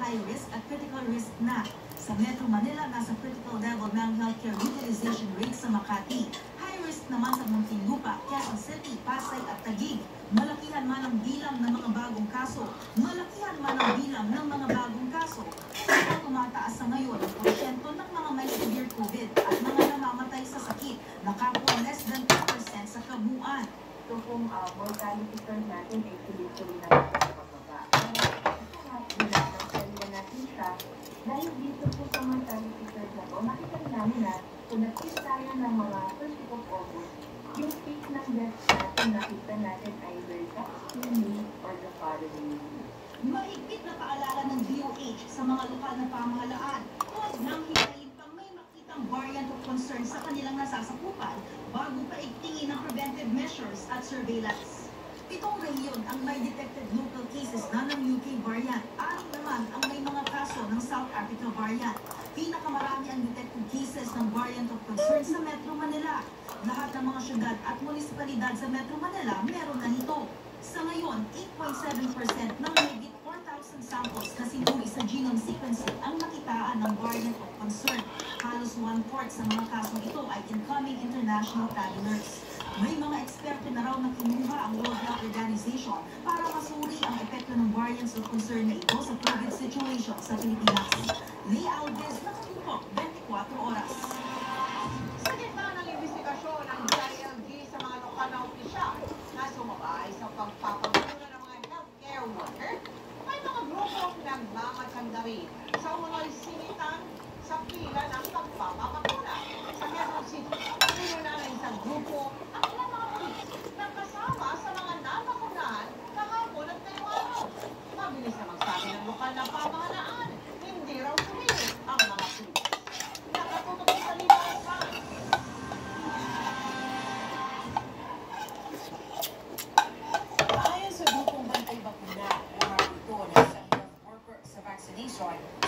high risk at critical risk na. Sa Metro Manila, nasa critical level ng healthcare utilization rate sa Makati. High risk naman sa Muntinlupa, Quezon City, Pasay at Taguig. Malakihan man ang bilang ng mga bagong kaso. Malakihan man ang bilang ng mga bagong kaso. Kaya tumataas sa ngayon ang porsyento ng mga may severe COVID at mga namamatay sa sakit. Nakakuha less than 2% sa kabuuan. So kung mortality curve natin ay tuloy-tuloy na pababa. Kaya natin siya, dahil dito po sa mortality curve na po, makita namin na kung nag-peak tayo ng mga first week of August, yung peak ng deaths natin, nakita natin either that May or the following week. Mahigpit na paalala ng DOH sa mga lokal na pamahalaan. Huwag nang hilayin pang may makitang variant of concern sa kanilang nasasakupan bago paigtingin ang preventive measures at surveillance. Pitong rehiyon ang may detected local cases na ng UK variant. 6 naman ang may mga kaso ng South Africa variant. Pinakamarami ang detected cases ng variant of concern sa Metro Manila. Lahat ng mga syudad at munisipalidad sa Metro Manila meron na nito. Sa ngayon, 8.7% ng mahigit 4,000 samples na sinuri sa genome sequencing ang nakitaan ng variant of concern. Halos 1/4 sa mga kasong ito ay incoming international travelers. May mga eksperto na raw na kinuha ang World Health Organization para masuri ang epekto ng variants of concern na ito sa COVID situation sa Pilipinas. Lee Alves, nakatutok 24 oras. Sa gitna ng investigasyon ng DILG sa mga lokal na opisyal na sumabay sa pagpapagulo ng mga healthcare worker, may mga grupong nagmamatanda rin sa umunoy sinitan sa pila ng pagpapakuna. Sa Quezon City, pinuna ng isang grupo ang ilang mga pulis na kasama sa mga nabakunahan kahapon at ngayong araw. Mabilis na magsabi ng lokal na pamahalaan, hindi raw sumili ang mga pulis. Nakatutok sa libangan. Ayon sa grupong Bantay Bakuna, ito na isang health worker sa vaccination,